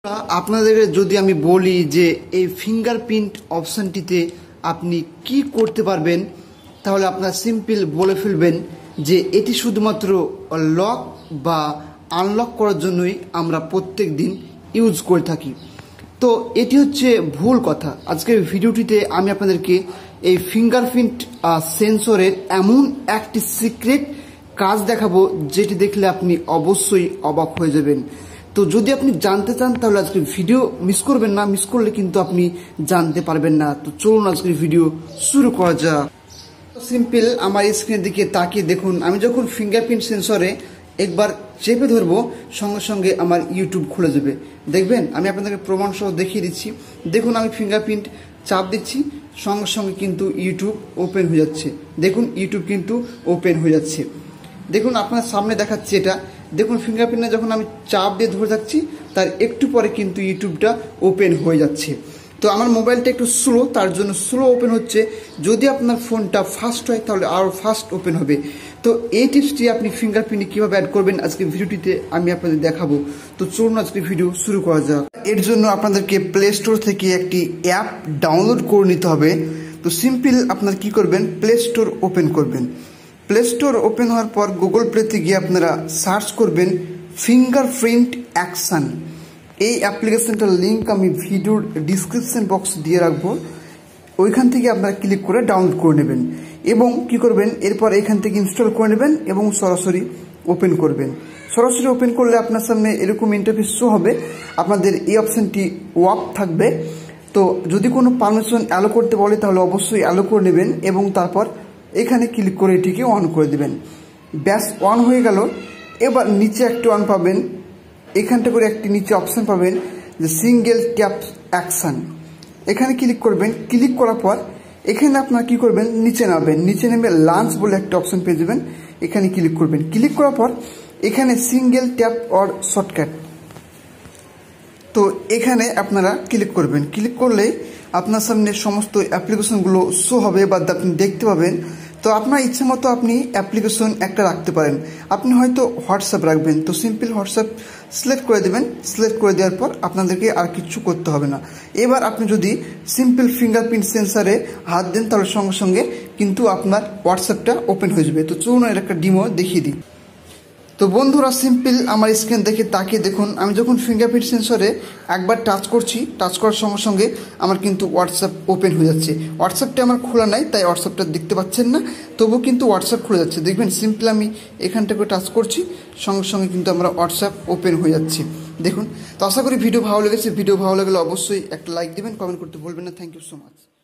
আপনাদের যদি আমি বলি যে এই ফিঙ্গারপ্রিন্ট অপশানটিতে আপনি কি করতে পারবেন, তাহলে আপনারা সিম্পল বলে ফেলবেন যে এটি শুধুমাত্র লক বা আনলক করার জন্যই আমরা প্রত্যেক দিন ইউজ করে থাকি। তো এটি হচ্ছে ভুল কথা। আজকের ভিডিওটিতে আমি আপনাদেরকে এই ফিঙ্গারপ্রিন্ট সেন্সরের এমন একটি সিক্রেট কাজ দেখাবো যেটি দেখলে আপনি অবশ্যই অবাক হয়ে যাবেন। তো যদি আপনি জানতে চান তাহলে আজকের ভিডিও মিস করবেন না, মিস করলে কিন্তু আপনি জানতে পারবেন না। তো চলুন আজকের ভিডিও শুরু করা যাক। সিম্পল আমার স্ক্রিনের দিকে তাকিয়ে দেখুন, আমি যখন ফিঙ্গারপ্রিন্ট সেন্সরে একবার চেপে ধরবো সঙ্গে সঙ্গে আমার ইউটিউব খুলে যাবে। দেখবেন আমি আপনাদেরকে প্রমাণ সহ দেখিয়ে দিচ্ছি। দেখুন আমি ফিঙ্গারপ্রিন্ট চাপ দিচ্ছি, সঙ্গে সঙ্গে কিন্তু ইউটিউব ওপেন হয়ে যাচ্ছে। দেখুন ইউটিউব কিন্তু ওপেন হয়ে যাচ্ছে। দেখুন আপনার সামনে দেখাচ্ছে এটা। দেখুন ফিঙ্গারপ্রিন্টে যখন আমি চাপ দিয়ে ধরে থাকছি তার একটু পরে কিন্তু ইউটিউবটা ওপেন হয়ে যাচ্ছে। তো আমার মোবাইলটা একটু স্লো, তার জন্য স্লো ওপেন হচ্ছে। যদি আপনার ফোনটা ফাস্ট হয় তাহলে আরও ফাস্ট ওপেন হবে। তো এই টিপসটি আপনি ফিঙ্গারপ্রিন্টে কীভাবে অ্যাড করবেন আজকের ভিডিওটিতে আমি আপনাদের দেখাবো। তো চলুন আজকের ভিডিও শুরু করা যাক। এর জন্য আপনাদেরকে প্লে স্টোর থেকে একটি অ্যাপ ডাউনলোড করে নিতে হবে। তো সিম্পল আপনার কি করবেন, প্লে স্টোর ওপেন করবেন। প্লে স্টোর ওপেন হওয়ার পর গুগল প্লেতে গিয়ে আপনারা সার্চ করবেন ফিঙ্গারপ্রিন্ট অ্যাকশন। এই অ্যাপ্লিকেশনটার লিঙ্ক আমি ভিডিওর ডিসক্রিপশন বক্স দিয়ে রাখবো। ওইখান থেকে আপনারা ক্লিক করে ডাউনলোড করে নেবেন এবং কি করবেন, এরপর এখান থেকে ইনস্টল করে নেবেন এবং সরাসরি ওপেন করবেন। সরাসরি ওপেন করলে আপনার সামনে এরকম ইন্টারফেস শো হবে। আপনাদের এই অপশানটি অফ থাকবে। তো যদি কোনো পারমিশন অ্যালো করতে বলে তাহলে অবশ্যই অ্যালো করে নেবেন এবং তারপর এখানে ক্লিক করে এটিকে অন করে দেবেন। ব্যাস অন হয়ে গেল। এবার নিচে একটু অন পাবেন, এখানটা করে একটি নিচে অপশান পাবেন যে সিঙ্গেল ট্যাপ অ্যাকশান। এখানে ক্লিক করবেন। ক্লিক করার পর এখানে আপনারা কী করবেন, নিচে নামবেন। নিচে নেমে লাঞ্চ বলে একটা অপশান পেয়ে যাবেন, এখানে ক্লিক করবেন। ক্লিক করার পর এখানে সিঙ্গেল ট্যাপ অর শর্টকাট, তো এখানে আপনারা ক্লিক করবেন। ক্লিক করলেই আপনার সামনে সমস্ত অ্যাপ্লিকেশনগুলো শো হবে বা আপনি দেখতে পাবেন। তো আপনার ইচ্ছা মতো আপনি অ্যাপ্লিকেশন একটা রাখতে পারেন। আপনি হয়তো হোয়াটসঅ্যাপ রাখবেন, তো সিম্পল হোয়াটসঅ্যাপ সিলেক্ট করে দেবেন। সিলেক্ট করে দেওয়ার পর আপনাদেরকে আর কিছু করতে হবে না। এবার আপনি যদি সিম্পল ফিঙ্গারপ্রিন্ট সেন্সারে হাত দেন তাহলে সঙ্গে সঙ্গে কিন্তু আপনার হোয়াটসঅ্যাপটা ওপেন হয়ে যাবে। তো চলুন এর একটা ডিমো দেখিয়ে দিই। তো বন্ধুরা সিম্পল আমার স্ক্রিন দেখে তাকিয়ে দেখুন, আমি যখন ফিঙ্গারপ্রিন্ট সেন্সরে একবার টাচ করছি, টাচ করার সঙ্গে সঙ্গে আমার কিন্তু হোয়াটসঅ্যাপ ওপেন হয়ে যাচ্ছে। হোয়াটসঅ্যাপটা আমার খোলা নাই তাই হোয়াটসঅ্যাপটা দেখতে পাচ্ছেন না, তবুও কিন্তু হোয়াটসঅ্যাপ খুলে যাচ্ছে। দেখবেন সিম্পল আমি এখানটাকে টাচ করছি, সঙ্গে সঙ্গে কিন্তু আমার হোয়াটসঅ্যাপ ওপেন হয়ে যাচ্ছে। দেখুন। তো আশা করি ভিডিও ভালো লেগেছে। ভিডিও ভালো লাগলে অবশ্যই একটা লাইক দেবেন, কমেন্ট করতে ভুলবেন না। Thank you so much.